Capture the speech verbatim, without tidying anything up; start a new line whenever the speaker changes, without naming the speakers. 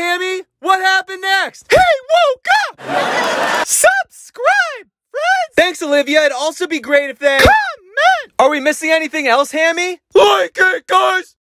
Hammy? What happened next?
He woke up! Subscribe, friends!
Thanks, Olivia. It'd also be great if they...
Comment!
Are we missing anything else, Hammy?
Like it, guys!